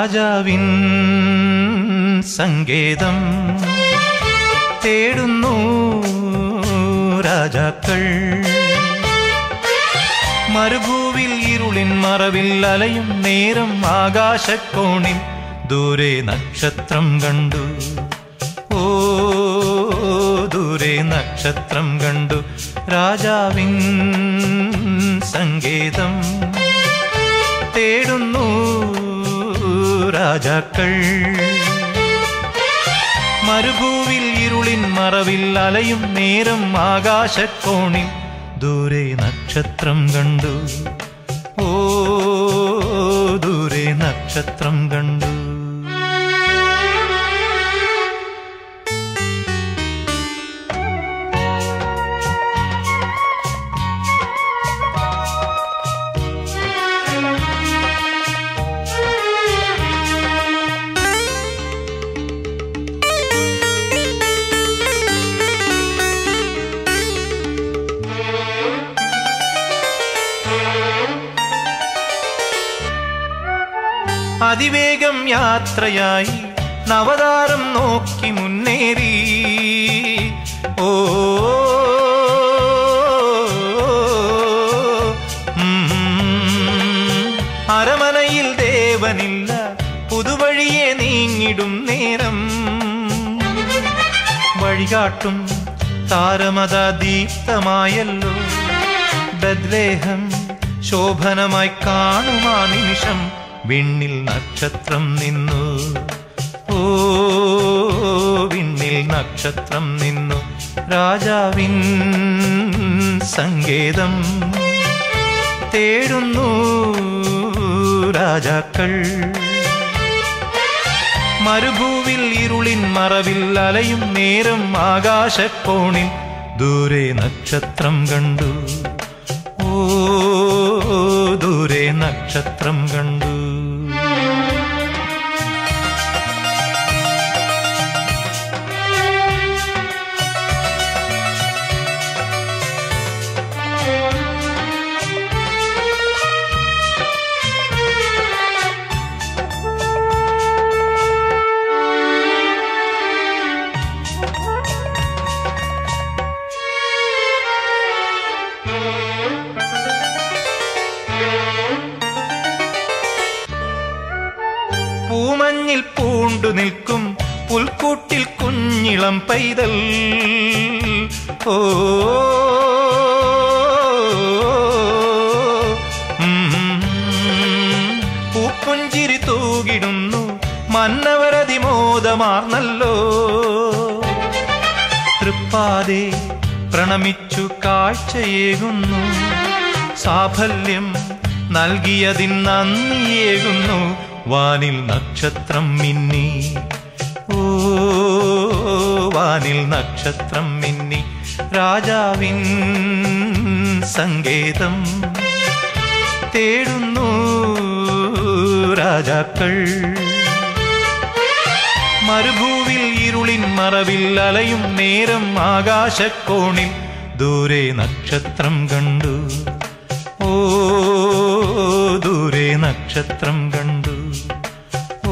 രാജാവിൻ സങ്കേതം തേടുന്നു രാജാക്കൾ. മരുഭൂവിൽ ഇരുളിൻ മറവിൽ അലയും നേരം ആകാശക്കോണിൽ ദൂരെ നക്ഷത്രം കണ്ടു. ഓ ദൂരെ നക്ഷത്രം കണ്ടു. രാജാവിൻ സങ്കേതം തേടുന്നു രാജാക്കൾ. മരുഭൂവിൽ ഇരുളിൻ മറവിൽ അലയും നേരം ആകാശക്കോണിൽ ദൂരെ നക്ഷത്രം കണ്ടു. ഓ ദൂരെ നക്ഷത്രം കണ്ടു. അതിവേഗം യാത്രയായി നവതാരം നോക്കി മുന്നേറി. ഓ അരമനയിൽ ദേവനില്ല പുതുവഴിയെ നീങ്ങിടും നേരം. വഴികാട്ടും താരമത ദീപ്തമായല്ലോ ബദ്ലേഹം. ശോഭനമായി കാണുമാ നിമിഷം വിണ്ണിൽ നക്ഷത്രം നിന്നു. ഓ വിണ്ണിൽ നക്ഷത്രം നിന്നു. രാജാവിൻ സങ്കേതം തേടുന്നു രാജാക്കൾ. മരുഭൂവിൽ ഇരുളിൻ മറവിൽ അലയും നേരം ആകാശക്കോണിൽ ദൂരെ നക്ഷത്രം കണ്ടു. ഓ ദൂരെ നക്ഷത്രം കണ്ടു. പൂമഞ്ഞിൽ പൂണ്ടു നിൽക്കും പുൽക്കൂട്ടിൽ കുഞ്ഞിളം പൈതൽ. ഓ പൂപ്പുഞ്ചിരി തൂകിടുന്നു മന്നവരതിമോദമാർന്നല്ലോ. തൃപ്പാതെ പ്രണമിച്ചു കാഴ്ചയേകുന്നു. സാഫല്യം നൽകിയതിൻ നന്ദിയേകുന്നു. വാനിൽ നക്ഷത്രം മിന്നി. ഓ വാനിൽ നക്ഷത്രം മിന്നി. രാജാവിൻ സങ്കേതം തേടുന്നു രാജാക്കൾ. മരുഭൂവിൽ ഇരുളിൻ മറവിൽ അലയും നേരം ആകാശക്കോണിൽ ദൂരെ നക്ഷത്രം കണ്ടു. ഓ ദൂരെ നക്ഷത്രം കണ്ടു. ഓ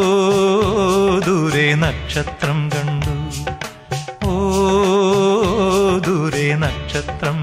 ദൂരെ നക്ഷത്രം കണ്ടു. ഓ ദൂരെ നക്ഷത്രം